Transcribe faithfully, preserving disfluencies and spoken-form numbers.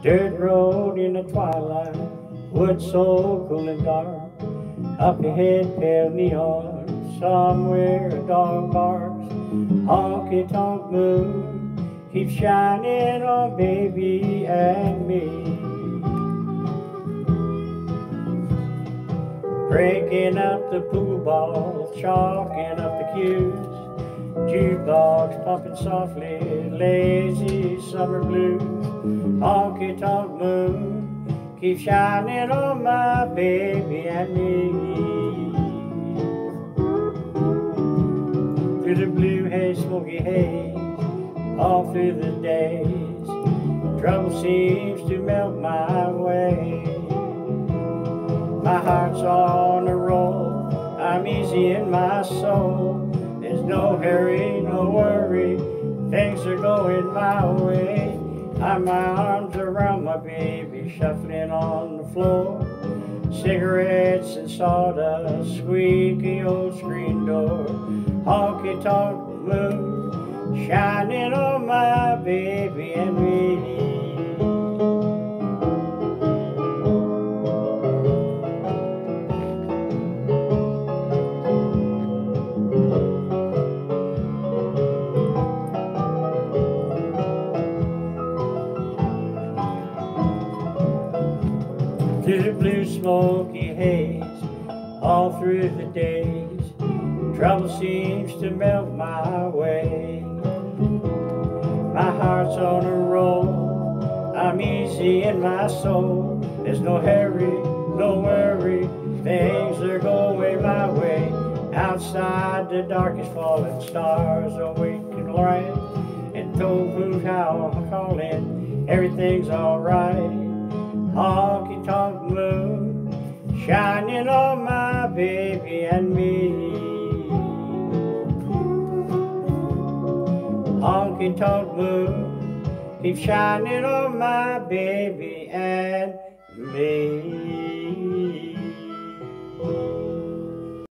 Dirt road in the twilight, wood so cool and dark. Up ahead, pale neon, somewhere a dog barks. Honky tonk moon keeps shining on baby and me. Breaking up the pool balls, chalking up the cues. Jukebox pumping softly, lazy summer blues. Honky tonk moon keeps shining on my baby and me. Through the blue haze, smoky haze, all through the days, trouble seems to melt my way. My heart's on a roll, I'm easy in my soul. There's no hurry, no worry, things are going my way. I'm my arms around my baby, shuffling on the floor. Cigarettes and sawdust, squeaky old screen door. Honky tonk moon, shining on my baby and me. Through the blue smoky haze, all through the days, trouble seems to melt my way. My heart's on a roll, I'm easy in my soul. There's no hurry, no worry, things are going my way. Outside the darkest falling stars awaken light, and told who's how I'm calling, everything's alright. Honky tonk moon, shining on my baby and me. Honky tonk moon, keep shining on my baby and me.